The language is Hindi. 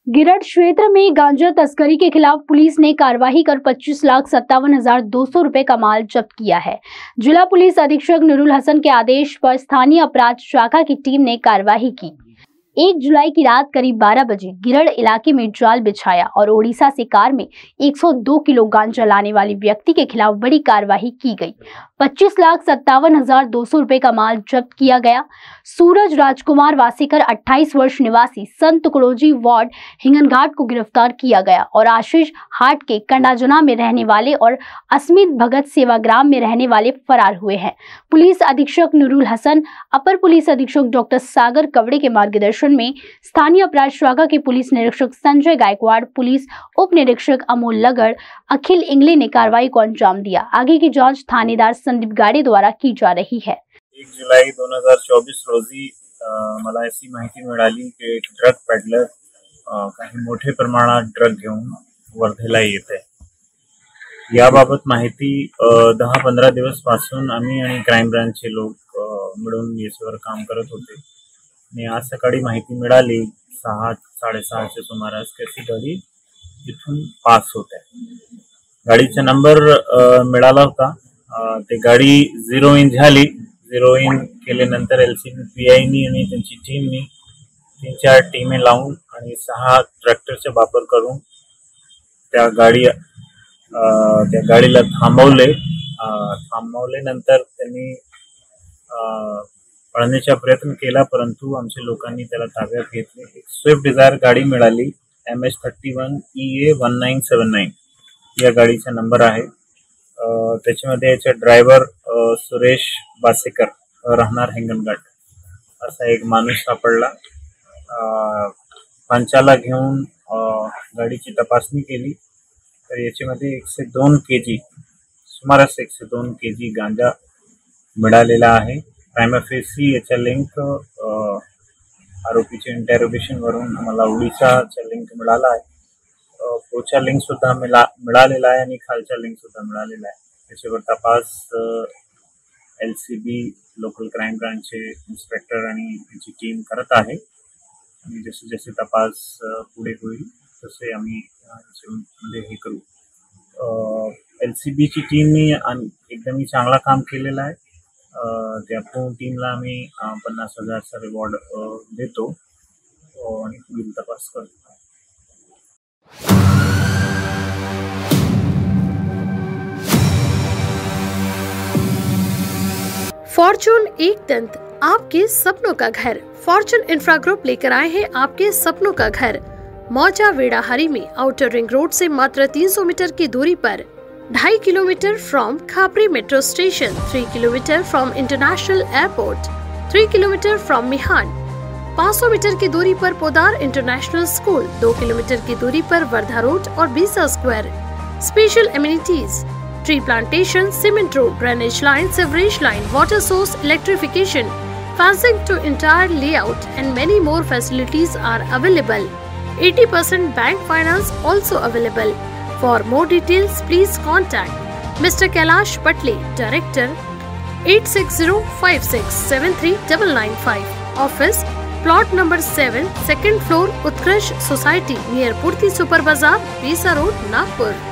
गिरड क्षेत्र में गांजा तस्करी के खिलाफ पुलिस ने कार्रवाई कर 25,57,200 रुपए का माल जब्त किया है। जिला पुलिस अधीक्षक नूरुल हसन के आदेश पर स्थानीय अपराध शाखा की टीम ने कार्रवाई की। 1 जुलाई की रात करीब 12 बजे गिरड इलाके में जाल बिछाया और ओडिशा से कार में 102 किलो गांजा लाने वाले व्यक्ति के खिलाफ बड़ी कार्रवाई की गई। 25,57,200 रुपए का माल जब्त किया गया। सूरज राजकुमार वासीकर 28 वर्ष निवासी संत कुड़ोजी वार्ड हिंगनघाट को गिरफ्तार किया गया और आशीष हाट के कंडाजना में रहने वाले और अस्मित भगत सेवाग्राम में रहने वाले फरार हुए हैं। पुलिस अधीक्षक नूरुल हसन, अपर पुलिस अधीक्षक डॉक्टर सागर कवड़े के मार्गदर्शन में स्थानीय अपराध शाखा के पुलिस निरीक्षक संजय गायकवाड़, पुलिस उप निरीक्षक अमोल लगड़, अखिल इंगले ने कार्रवाई को अंजाम दिया। आगे की जांच थानेदार संदीप गाडे द्वारा की जा रही है। 1 जुलाई 2024 रोजी मला अशी माहिती मिळाली की एक ड्रग पेडलर काही मोठे प्रमाणात ड्रग घेऊन वर्धेला येत आहे। याबाबत माहिती 10-15 दिवस पासून आम्ही आणि क्राइम ब्रांचचे लोक मिळून याच्यावर काम करत होते आणि आज सकाळी माहिती मिळाली 6-6:30च्या सुमारास की गाडी इथून पास होत आहे। गाडीचा नंबर मिळाला होता। ते गाडी झिरो इन झाली। झिरो इन केल्यानंतर LCB-PI आणि त्यांची टीमनी 3-4 टीमे लावून आणि 6 ट्रॅक्टरचा वापर करून त्या गाडीला थांबवल्यानंतर त्यांनी पळण्याचा प्रयत्न केला, परंतु आमच्या लोकांनी त्याला ताब्यात घेतले। एक स्विफ्ट डिझायर गाडी मिळाली MS31EA1979 या गाडीचा नंबर आहे। त्याच्यामध्ये याचा ड्रायव्हर सुरेश बासेकर राहणार हिंगणघाट असा एक माणूस सापडला। पंचाला घेऊन गाडीची तपासणी केली तर याच्यामध्ये 102 केजी सुमारास 102 केजी गांजा मिळालेला आहे। प्राइमा फेसी याचा लिंक आरोपीच्या इंटरोगेशन वरून आम्हाला ओडिशाचा लिंक मिळाला आहे। पुढचा लिंक सुद्धा मिळालेला आहे आणि खालचा लिंक सुद्धा मिळालेला आहे। त्याच्यावर तपास LCB लोकल क्राइम ब्रांचचे इन्स्पेक्टर आणि त्यांची टीम करत आहे आणि जसे जसे तपास पुढे होईल तसे आम्ही याच्यामध्ये हे करू। LCB ची टीमने एकदम चांगला काम केलेला आहे। त्या पूर्ण टीमला आम्ही 50,000चा रिवॉर्ड देतो आणि पुढील तपास करतो। फॉर्चून एक दंत, आपके सपनों का घर। फॉर्चून इंफ्रा ग्रुप लेकर आए हैं आपके सपनों का घर। मौजा वेड़ाहरी में आउटर रिंग रोड से मात्र 300 मीटर की दूरी पर, 2.5 kilometre from Khapri metro station, 3 kilometre from international airport, 3 kilometre from Mihan, 500 metre की दूरी पर पोदार इंटरनेशनल स्कूल, 2 किलोमीटर की दूरी पर वर्धा रोड और Besa square. Special amenities, tree plantation, cement road, drainage line, sewerage line, water source, electrification, fencing to entire layout and many more facilities are available. 80% bank finance also available. For more details, please contact Mr. Kailash Patle, Director, 8605673995. Office, plot number 7, second floor, Utkarsh Society, near Purti Super Bazaar, Bisa Road, Nagpur.